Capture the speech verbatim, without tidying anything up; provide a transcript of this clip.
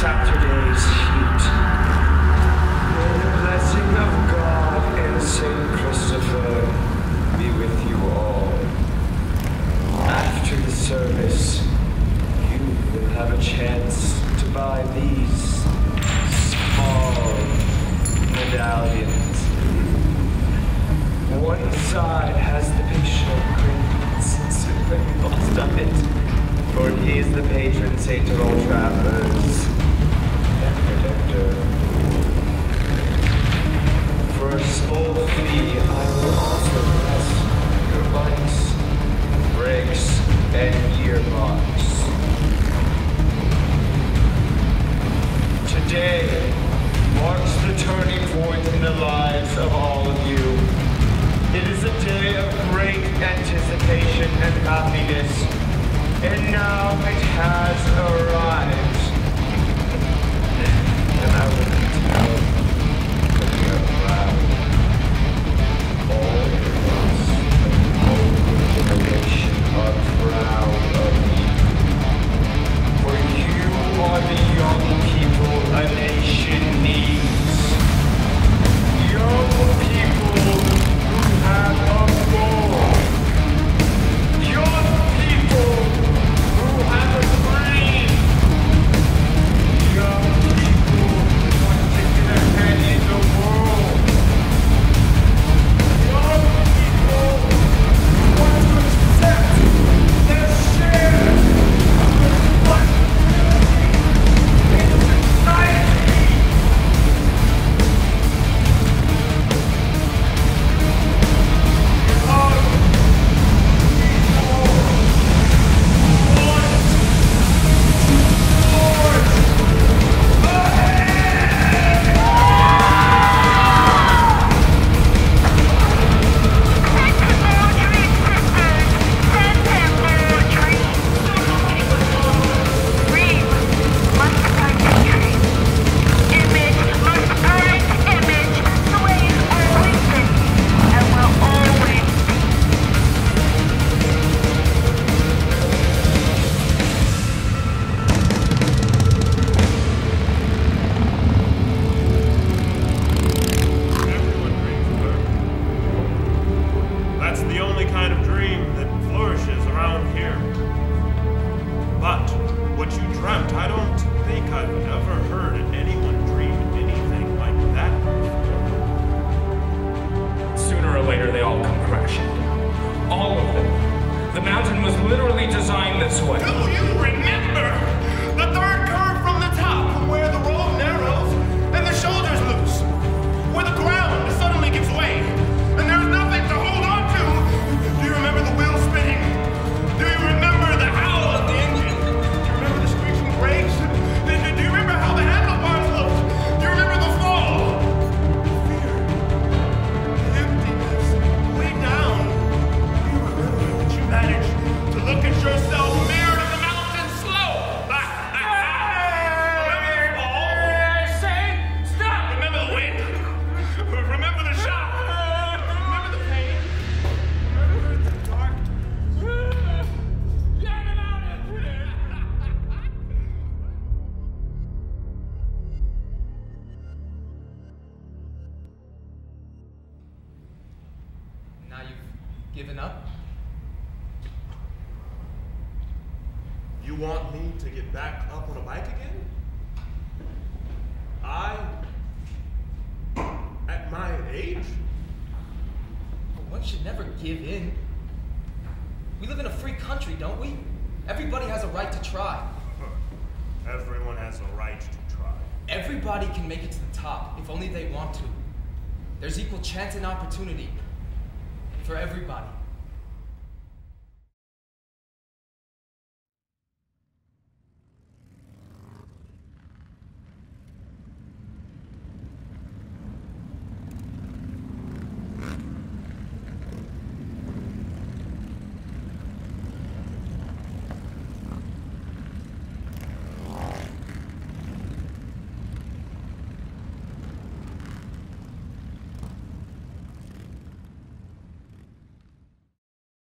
Saturday's heat. May the blessing of God and Saint Christopher be with you all. After the service, you will have a chance to buy these small medallions. One side has the picture of Great Prince embossed on it, for he is the patron saint of all travelers and protector. For a small fee, I will also bless your bikes, brakes, and gearbox. Today marks the turning point in the lives of all of you. It is a day of great anticipation and happiness, and now it has arrived. And I will tell that we are proud. All of us, the whole generation, are proud of you. For you are the young people a nation needs. Young people have a goal. Young people who have a dream. Young people who want to get ahead in the world. Young people who want to accept their share of responsibility in society. Given up? You want me to get back up on a bike again? I, at my age? Well, one should never give in. We live in a free country, don't we? Everybody has a right to try. Everyone has a right to try. Everybody can make it to the top if only they want to. There's equal chance and opportunity for everybody.